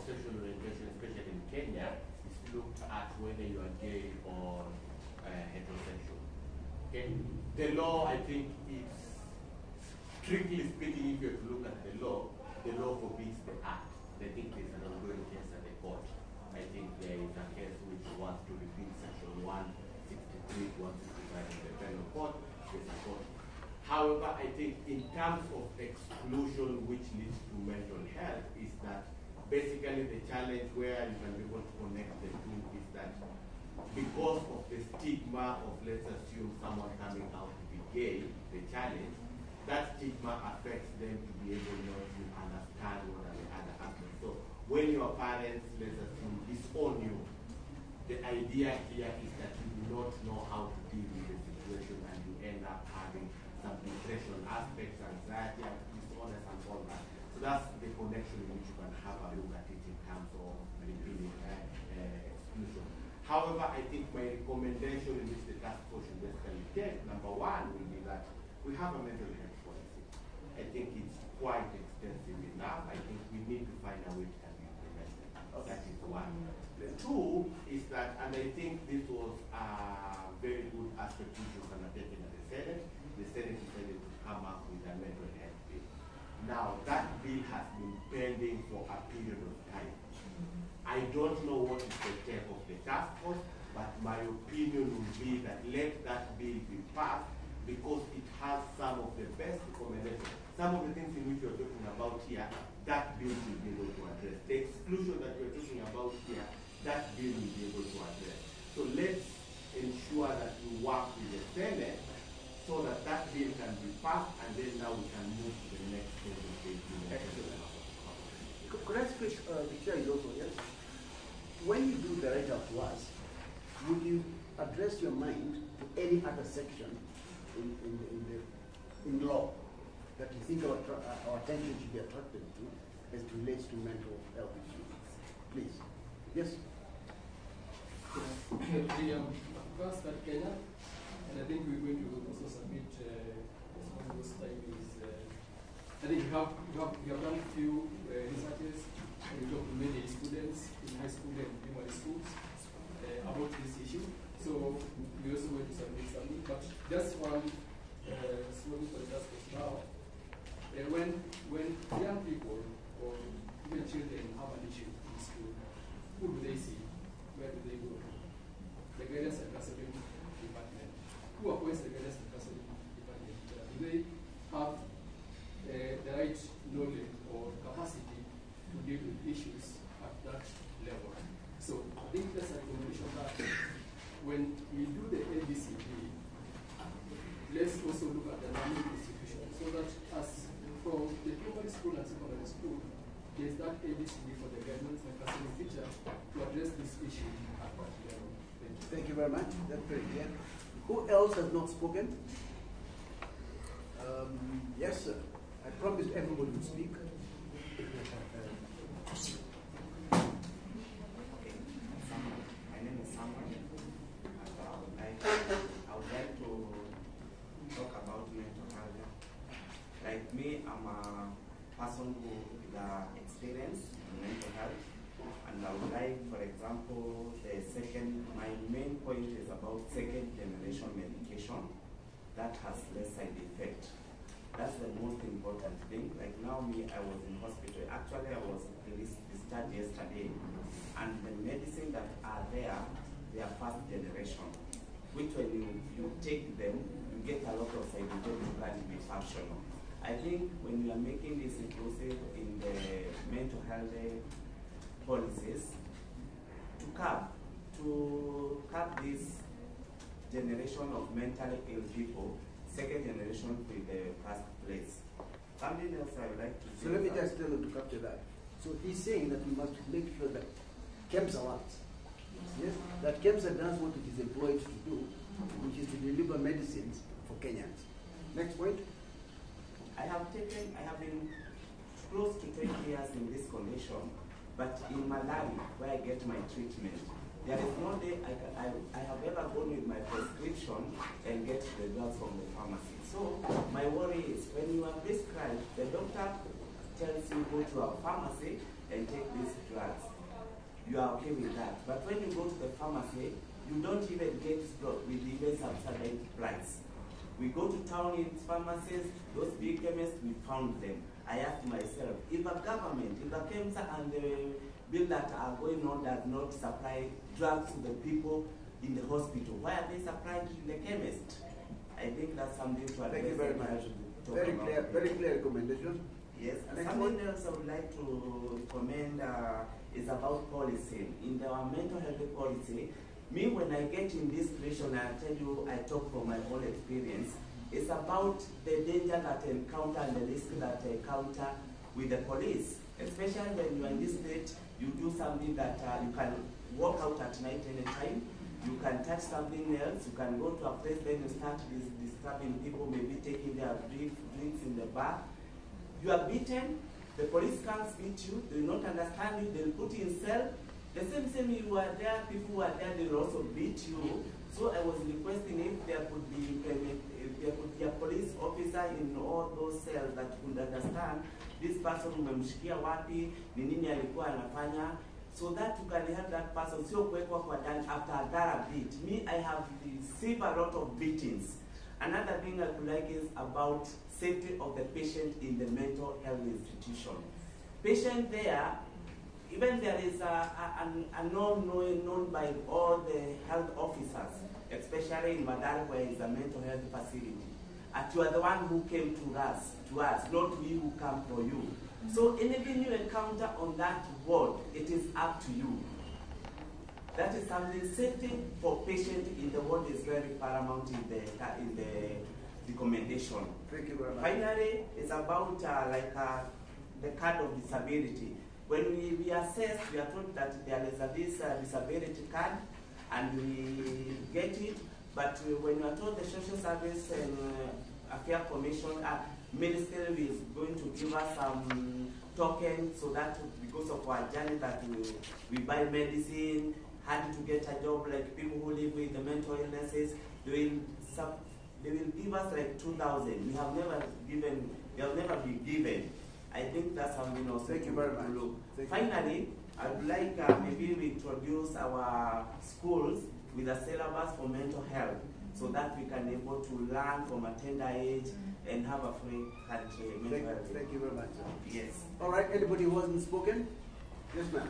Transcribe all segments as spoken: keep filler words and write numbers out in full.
sexual orientation, especially in Kenya, is looked at whether you are gay or uh, heterosexual. Okay? The law, I think, is, strictly speaking, if you have to look at the law, the law forbids the act. I think there's an ongoing case at the court. I think there is a case which wants to repeat section one sixty-three to one sixty-five in the penal code. There's a court. However, I think in terms of exclusion which leads to mental health is that basically the challenge where you can be able to connect the two is that because of the stigma of, let's assume, someone coming out to be gay, the challenge, that stigma affects them to be able not to understand what are the other aspects. So when your parents, let's assume, disown you, the idea here is that you do not know how to deal with the situation and you end up having some depression aspects, anxiety, disorders, and all that. So that's the connection in which you can have a look at it in terms of repealing uh, uh, exclusion. However, I think my recommendation in which the task force should basically take, number one, will be that we have a mental health policy. I think it's quite extensive enough. I think we need to find a way to implement it. That is one. The two is that, and I think this was a very good aspect which was undertaken at the Senate. The Senate decided to come up with a mental health bill. Now, that bill has been pending for a period of time. I don't know what is the take of the task force, but my opinion would be that let that bill be passed because it has some of the best recommendations. Some of the things in which you're talking about here, that bill will be able to address. The exclusion that you're talking about here, that bill will be able to address. So let's ensure that we work with the Senate so that that bill can be passed, and then now we can move to the next stage of the implementation. Could I speak, uh, the chair is also, yes? When you do the write-up to us, would you address your mind to any other section in, in, in, the, in law that you think our, our attention should be attracted to as it relates to mental health issues? Please. Yes? The um, first at Kenya, and I think we're going to also submit uh, some of those studies. Uh, I think you have, you have, you have done a few uh, researches, and you talk to many students in high school and primary schools uh, about this issue. So we're also going to submit something, but just one uh, small for the task force now. Uh, when, when young people or even children have an issue in school, who do they see? Where do they go? The guidance and counseling department. Who appoints the guidance and counseling department? Uh, do they have uh, the right knowledge or capacity to deal with issues at that level? So I think that's a recommendation that when we do the A B C D, let's also look at the learning institution so that as from the primary school and secondary school, there's that A B C D for the guidance and counseling teacher to address this issue at that level. Thank you. Thank you very much. That's very clear. Who else has not spoken? Um, yes, sir. I promised everybody would speak. My name is Samuel. I would like, I would like to talk about mental health. Like me, I'm a person who with uh, experience in mental health, and I would like, for example, the second. My main point is about second generation medication that has less side effect. That's the most important thing. Like now, me, I was in hospital. Actually, I was discharged yesterday, and the medicine that are there, they are first generation, which when you, you take them, you get a lot of side effects you can't be functional. I think when you are making this inclusive in the mental health policies, to curb, to curb this generation of mentally ill people, second generation with the first place. Something else I would like to say. So let me just tell him to capture that. So he's saying that we must make sure that KEMSA works. Yes? That KEMSA does what it is employed to do, which is to deliver medicines for Kenyans. Next point. I have taken, I have been close to twenty years in this condition, but in Malawi, where I get my treatment, there is no day I, can, I, I have ever gone with my prescription and get the drugs from the pharmacy. So my worry is when you are prescribed, the doctor tells you go to a pharmacy, and take these drugs, you are okay with that. But when you go to the pharmacy, you don't even get stock with even subsidized price. We go to town in pharmacies, those big chemists, we found them. I asked myself, if a government, if the chemist and the bill that are going on does not supply drugs to the people in the hospital, why are they supplying to the chemist? I think that's something to address. Thank you very much. Very clear, very clear recommendation. Yes, and Next something one. else I would like to commend uh, is about policy. In our mental health policy, me when I get in this situation, I tell you, I talk from my own experience, it's about the danger that I encounter and the risk that I encounter with the police. Especially when you are in this state, you do something that uh, you can walk out at night anytime, you can touch something else, you can go to a place, then you start dis disturbing people, maybe taking their drink, drinks in the bar. You are beaten, the police can't beat you, they will not understand you, they'll put you in cell. The same same you are there, people who are there, they will also beat you. So I was requesting if there could be if there could be a police officer in all those cells that could understand this person umemshikia wapi, ni nini alikuwa anafanya, so that you can help that person. Sio kuwekwa kwa ndani after a thorough beat. Me, I have received a lot of beatings. Another thing I would like is about safety of the patient in the mental health institution. Patient there, even there is a, a, a norm known, known by all the health officers, especially in Madar where is a mental health facility. And you are the one who came to us, to us, not we who come for you. So anything you encounter on that ward, it is up to you. That is something, safety for patient in the world is very paramount in the in the recommendation. Thank you very much. Finally, it's about uh, like uh, the card of disability. When we, we assess, we are told that there is a this uh, disability card, and we get it. But we, when we are told the Social Service and uh, Affairs Commission, uh, Ministry is going to give us some um, token, so that because of our journey that we, we buy medicine, hard to get a job, like people who live with the mental illnesses, they will, sub, they will give us like two thousand. We have never given, we have never been given. I think that's something also. Thank you very much. Look. Thank Finally, you. I would like uh, maybe we introduce our schools with a syllabus for mental health, so that we can be able to learn from a tender age and have a free country. Thank, health. thank you very much. Yes. All right, anybody who hasn't spoken? Yes, ma'am.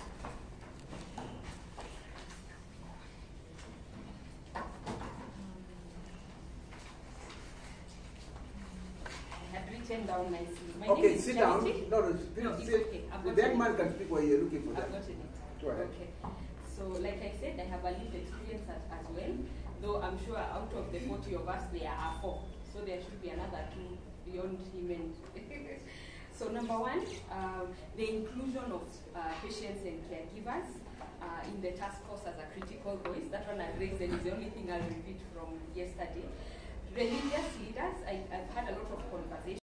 Written down nicely. My Okay, name is sit Charity. down. No, no, No, it's sit. okay. I've The gotten young man it. can speak while you're looking for I've that. gotten it. Go ahead. Okay. So, like I said, I have a lived experience as, as well. Though I'm sure out of the forty of us, there are four. So there should be another two beyond him and. So number one, um, the inclusion of uh, patients and caregivers uh, in the task force as a critical voice. That one I raised, and is the only thing I'll repeat from yesterday. Religious leaders, I, I've had a lot of conversations.